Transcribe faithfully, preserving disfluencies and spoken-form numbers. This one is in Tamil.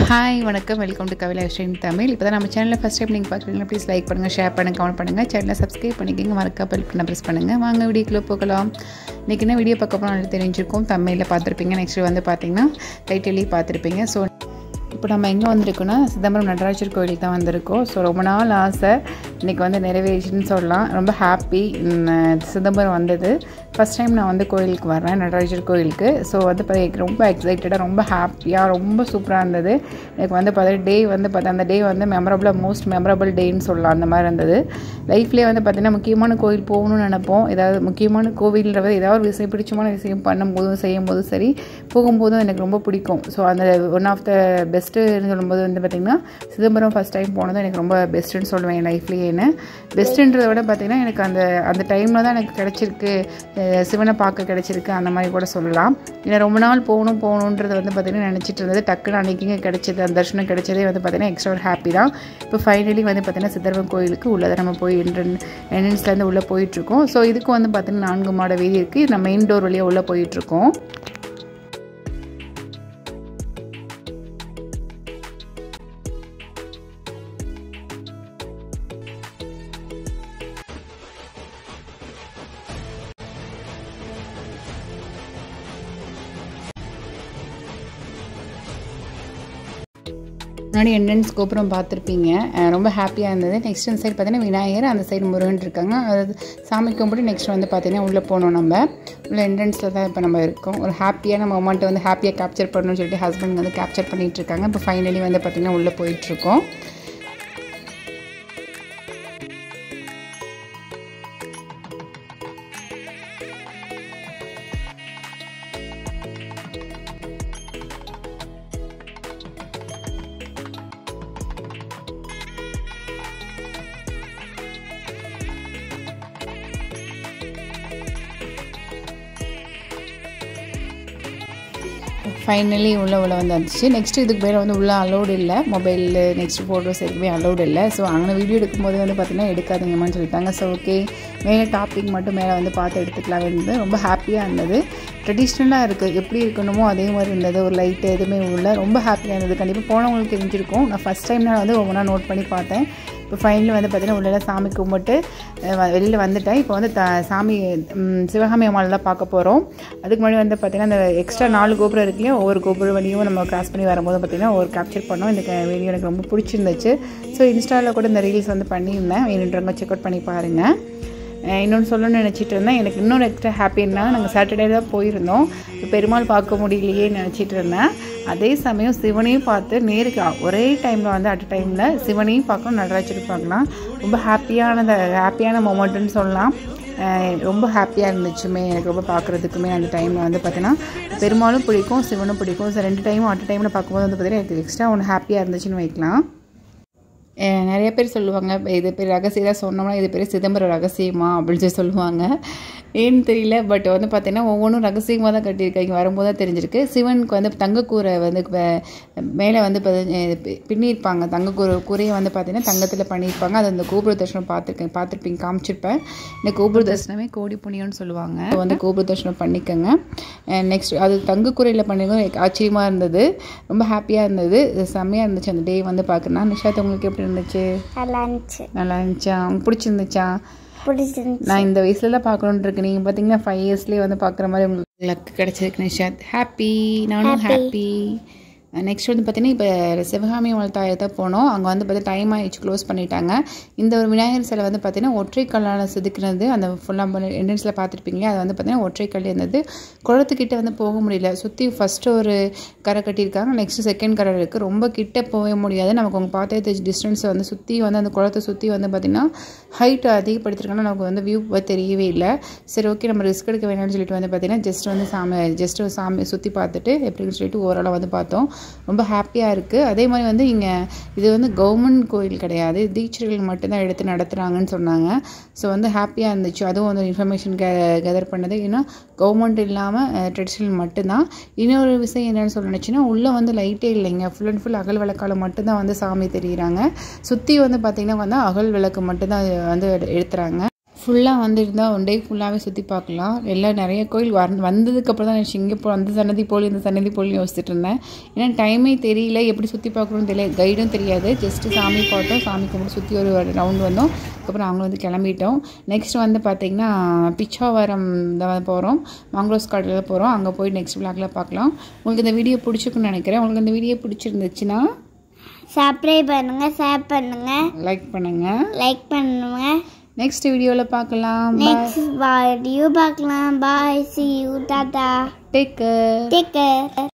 ஹாய் வணக்கம், வெல்கம் டு கவி தமிழ். இப்போ தான் நம்ம சேனலில் ஃபஸ்ட் டைம் நீங்கள் பார்க்குறீங்கன்னா ப்ளீஸ் லைக் பண்ணுங்கள், ஷேர் பண்ணுங்கள், கமெண்ட் பண்ணுங்கள், சேனலை சப்ஸ்கிரைப் பண்ணிக்கோங்க, மறக்காம பெல் பட்டனை ப்ரெஸ் பண்ணுங்கள். வாங்க வீடியோக்குள்ளே போகலாம். இன்றைக்கி என்ன வீடியோ பார்க்க போனால் நல்லா தெரிஞ்சிருக்கும். தமிழில் பார்த்துருப்பீங்க. நெக்ஸ்ட் வந்து பார்த்திங்கன்னா டைட்டிலையும் பார்த்துருப்பீங்க. ஸோ இப்போ நம்ம எங்கே வந்திருக்கோன்னா சிதம்பரம் நடராஜர் கோயிலுக்கு தான் வந்திருக்கோம். ஸோ ரொம்ப நாள் ஆசை இன்றைக்கி வந்து நிறைவேறிச்சுன்னு சொல்லலாம். ரொம்ப ஹாப்பி சிதம்பரம் வந்தது. ஃபஸ்ட் டைம் நான் வந்து கோயிலுக்கு வர்றேன், நடராஜர் கோயிலுக்கு. ஸோ வந்து இப்போ ரொம்ப எக்ஸைட்டடாக, ரொம்ப ஹாப்பியாக, ரொம்ப சூப்பராக இருந்தது. எனக்கு வந்து பார்த்தா டே வந்து பார்த்தா அந்த டே வந்து மெமரபுளாக, மோஸ்ட் மெமரபிள் டேன்னு சொல்லலாம். அந்த மாதிரி இருந்தது. லைஃப்லேயே வந்து பார்த்திங்கன்னா முக்கியமான கோயில் போகணும்னு நினைப்போம். ஏதாவது முக்கியமான கோவில்ன்றது ஏதாவது ஒரு விஷயம், பிடிச்சமான விஷயம் பண்ணும்போதும் செய்யும்போதும் சரி, போகும்போதும் எனக்கு ரொம்ப பிடிக்கும். ஸோ அந்த ஒன் ஆஃப் த பெஸ்ட்டுன்னு சொல்லும்போது வந்து பார்த்திங்கன்னா சிதம்பரம் ஃபஸ்ட் டைம் போனதும் எனக்கு ரொம்ப பெஸ்ட்டுன்னு சொல்லுவேன் என் லைஃப்லேயேன்னு. பெஸ்ட்டுன்றதை விட பார்த்திங்கன்னா எனக்கு அந்த அந்த டைமில் தான் எனக்கு கிடச்சிருக்கு, சிவனை பார்க்க கிடச்சிருக்கு, அந்த மாதிரி கூட சொல்லலாம். ஏன்னா ரொம்ப நாள் போகணும் போகணுன்றது வந்து பார்த்திங்கன்னா நினச்சிட்டு இருந்தது. டக்குன்னு அன்றைக்கிங்க கிடச்சிது, அந்த தரிசனம் கிடச்சதே வந்து பார்த்திங்கன்னா எக்ஸ்ட்ரா ஒரு ஹாப்பி தான். இப்போ ஃபைனலி வந்து பார்த்திங்கன்னா சிதம்பரம் கோயிலுக்கு உள்ளதை நம்ம போய் என்ட்ரன் என்ட்ரன்ஸ்லேருந்து உள்ளே போயிட்டுருக்கோம். ஸோ இதுக்கு வந்து பார்த்திங்கன்னா நான்கு மாட வீதி இருக்குது. நம்ம மெயின் டோர் வழியாக உள்ளே போயிட்டுருக்கோம். முன்னாடி என்ட்ரன்ஸ் கோபுரம் பார்த்துருப்பீங்க, ரொம்ப ஹாப்பியாக இருந்தது. நெக்ஸ்ட் அந்த சைடு பார்த்தீங்கன்னா விநாயகர், அந்த சைடு முருகன் இருக்காங்க. அது சாமி கும்பிட்டு நெக்ஸ்ட் வந்து பார்த்திங்கன்னா உள்ளே போனோம். நம்ம உள்ள என்ட்ரன்ஸில் தான் இப்போ நம்ம இருக்கோம். ஒரு ஹாப்பியான மொமெண்ட்டை வந்து ஹாப்பியாக கேப்சர் பண்ணணும்னு சொல்லிட்டு ஹஸ்பண்ட் வந்து கேப்சர் பண்ணிகிட்டு இருக்காங்க. இப்போ ஃபைனலி வந்து பார்த்திங்கன்னா உள்ளே போயிட்டுருக்கோம். ஃபைனலி உள்ளே உள்ள வந்து வந்துச்சு. நெக்ஸ்ட்டு இதுக்கு மேலே வந்து உள்ளே அலோடு இல்லை, மொபைலில் நெக்ஸ்ட் ஃபோட்டோஸ் எதுவுமே அலோடு இல்லை. ஸோ அங்கே வீடியோ எடுக்கும்போது வந்து பார்த்திங்கன்னா எடுக்காதீங்கம்மான்னு சொல்லிட்டாங்க. ஸோ ஓகே, மேலே டாப்பிக் மட்டும் மேலே வந்து பார்த்து எடுத்துக்கலாம் இருந்தது. ரொம்ப ஹாப்பியாக இருந்தது. ட்ரெடிஷ்னலாக இருக்குது, எப்படி இருக்கணுமோ அதே மாதிரி இருந்தது. ஒரு லைட்டு எதுவுமே உள்ள ரொம்ப ஹாப்பியாக இருந்தது. கண்டிப்பாக போனவங்களுக்கு தெரிஞ்சிருக்கும். நான் ஃபஸ்ட் டைம் நான் வந்து ஒவ்வொன்றா நோட் பண்ணி பார்த்தேன். இப்போ ஃபைனலி வந்து பார்த்திங்கன்னா உள்ளே சாமி கும்பிட்டு வெளியில் வந்துட்டேன். இப்போ வந்து த சாமி சிவகாமி அம்மாள் தான் பார்க்க போகிறோம். அதுக்கு முன்னாடி வந்து பார்த்திங்கன்னா அந்த எக்ஸ்ட்ரா நாலு கோபுரம் இருக்குல்லையா, ஒவ்வொரு கோபுரம் வழியும் நம்ம கிராஸ் பண்ணி வரும்போது பார்த்திங்கன்னா ஒரு கேப்சர் பண்ணோம். இந்த வீடியோ எனக்கு ரொம்ப பிடிச்சிருந்துச்சு. ஸோ இன்ஸ்டாவில் கூட இந்த ரீல்ஸ் வந்து பண்ணியிருந்தேன், வேணுன்றவங்க செக் அவுட் பண்ணி பாருங்கள். இன்னொன்று சொல்லணும்னு நினச்சிட்டு இருந்தேன். எனக்கு இன்னொரு எக்ஸ்ட்ரா ஹாப்பின்னா, நாங்கள் சாட்டர்டே தான் போயிருந்தோம். பெருமாள் பார்க்க முடியலையே நினச்சிட்டு இருந்தேன். அதே சமயம் சிவனையும் பார்த்து நேருக்கு ஒரே டைமில் வந்து அட் டைமில் சிவனையும் பார்க்கணும், நடராஜரையும் பார்க்கலாம். ரொம்ப ஹாப்பியானது, ஹாப்பியான மொமெண்ட்டுன்னு சொல்லலாம். ரொம்ப ஹாப்பியாக இருந்துச்சுமே எனக்கு, ரொம்ப பார்க்குறதுக்குமே அந்த டைமில் வந்து பார்த்திங்கன்னா பெருமாளும் பிடிக்கும், சிவனும் பிடிக்கும். ஸோ ரெண்டு டைமும் அட் டைமில் பார்க்கும்போது வந்து பார்த்திங்கன்னா எனக்கு எக்ஸ்ட்ரா ஒன்று ஹாப்பியாக இருந்துச்சுன்னு வைக்கலாம். நிறைய பேர் சொல்லுவாங்க, இது பேர் ரகசியம் சொன்னோம்னா இது பேர் சிதம்பரம் ரகசியமா அப்படின்னு சொல்லி சொல்லுவாங்க. ஏன்னு தெரியல, பட் வந்து பார்த்திங்கன்னா ஒவ்வொன்றும் ரகசியமாக தான் கட்டியிருக்காங்க. வரும்போது தான் தெரிஞ்சிருக்கு. சிவனுக்கு வந்து தங்கக்கூரை வந்து மேலே வந்து பின்னியிருப்பாங்க. தங்கக்கூரை கூரையை வந்து பார்த்திங்கன்னா தங்கத்தில் பண்ணியிருப்பாங்க. அது அந்த கோபுர தரிசனம் பார்த்துருக்கேன், பார்த்துருப்பீங்க, காமிச்சிருப்பேன். இந்த கோபுர தரிசனமே கோடி புண்ணியம்னு சொல்லுவாங்க. வந்து கோபுர தரிசனம் பண்ணிக்கோங்க. நெக்ஸ்ட் அது தங்கக்கூரையில் பண்ணிருக்கோம். ஆச்சரியமாக இருந்தது, ரொம்ப ஹாப்பியாக இருந்தது, செம்மையாக இருந்துச்சு அந்த டே வந்து பார்க்கணும். நிஷாத் உங்களுக்கு எப்படி இருந்துச்சு? நல்லா இருந்துச்சு. நல்லா இருந்துச்சா? உங்களுக்கு பிடிச்சிருந்துச்சா? பிடிச்சிருந்துச்சு. நான் இந்த வயசுல பார்க்கணுன்னு இருக்கு. நீங்கள் பார்த்தீங்கன்னா ஃபைவ் இயர்ஸ்லேயே வந்து பார்க்குற மாதிரி உங்களுக்கு லக் கிடச்சிருக்கு நிஷாத். ஹாப்பி, நானும் ஹாப்பி. நெக்ஸ்ட் வந்து பார்த்திங்கன்னா இப்போ சிவகாமி அம்மாள் தாயை தான் போனோம். அங்கே வந்து பார்த்தீங்கன்னா டைம் ஆகிடுச்சு, க்ளோஸ் பண்ணிட்டாங்க. இந்த ஒரு விநாயகர் சிலை வந்து பார்த்திங்கன்னா ஒற்றை கல்லால் செதுக்கினது. அந்த ஃபுல்லாக என்ட்ரன்ஸில் பார்த்துருப்பீங்களே, அது வந்து பார்த்திங்கன்னா ஒற்றை கல் இருந்தது. குளத்துக்கிட்ட வந்து போக முடியல. சுற்றி ஃபஸ்ட்டு ஒரு கரை கட்டியிருக்காங்க, நெக்ஸ்ட்டு செகண்ட் கரை இருக்குது. ரொம்ப கிட்ட போக முடியாது. நமக்கு அவங்க பார்த்தே டிஸ்டன்ஸ் வந்து சுற்றி வந்து அந்த குளத்தை சுற்றி வந்து பார்த்திங்கன்னா ஹைட் அதிகப்படுத்திருக்காங்கன்னா நமக்கு வந்து வியூ தெரியவே இல்லை. சரி ஓகே, நம்ம ரிஸ்க் எடுக்க வேணாம்னு சொல்லிட்டு வந்து பார்த்திங்கன்னா ஜஸ்ட் வந்து சாமி ஜஸ்ட் சாமி சுற்றி பார்த்துட்டு எப்படின்னு சொல்லிட்டு ஓரளவு வந்து பார்த்தோம். ரொம்ப ஹாப்பியாக இருக்குது. அதே மாதிரி வந்து இங்கே இது வந்து கவர்மெண்ட் கோயில் கிடையாது, தீட்சைகள் மட்டும்தான் எடுத்து நடத்துகிறாங்கன்னு சொன்னாங்க. ஸோ வந்து ஹாப்பியாக இருந்துச்சு. அதுவும் வந்து இன்ஃபர்மேஷன் கே கேதர் பண்ணது. ஏன்னா கவர்மெண்ட் இல்லாமல் ட்ரெடிஷ்னல் மட்டும்தான். இன்னொரு விஷயம் என்னென்னு சொல்ல நினச்சின்னா, உள்ளே வந்து லைட்டே இல்லைங்க, ஃபுல் அண்ட் ஃபுல் அகல் விளக்கால் மட்டும்தான் வந்து சாமி தெரியுறாங்க. சுற்றி வந்து பார்த்திங்கன்னா வந்து அகல் விளக்கு மட்டும்தான் வந்து எடுத்துகிறாங்க. ஃபுல்லாக வந்துருந்தால் ஒன் டே ஃபுல்லாகவே சுற்றி பார்க்கலாம். எல்லாம் நிறைய கோயில் வ வந்ததுக்கப்புறம் தான் நினச்சி இங்கே போ அந்த சன்னதி போல் இந்த சன்னதி போல்னு யோசிச்சுட்டு இருந்தேன். ஏன்னா டைமே தெரியல, எப்படி சுற்றி பார்க்கணும்னு தெரியல, கைடும் தெரியாது. ஜஸ்ட்டு சாமி பார்த்தோம், சாமி கும்பிட்டு சுற்றி ஒரு ரவுண்ட் வந்தோம். அதுக்கப்புறம் அவங்க வந்து கிளம்பிட்டோம். நெக்ஸ்ட் வந்து பார்த்திங்கன்னா பிச்சாவரம் தான் போகிறோம், மாங்க்ரோஸ் காட்டில் போகிறோம். அங்கே போய் நெக்ஸ்ட் விளாகில் பார்க்கலாம். உங்களுக்கு இந்த வீடியோ பிடிச்சிருக்குன்னு நினைக்கிறேன். உங்களுக்கு இந்த வீடியோ பிடிச்சிருந்துச்சுன்னா சப்ஸ்கிரைப் பண்ணுங்கள், ஷேர் பண்ணுங்கள், லைக் பண்ணுங்கள் லைக் பண்ணுங்கள். நெக்ஸ்ட் வீடியோவில் பார்க்கலாம். நெக்ஸ்ட் வீடியோ பார்க்கலாம். பாய், see you, டாடா, டேக் கேர். Take care.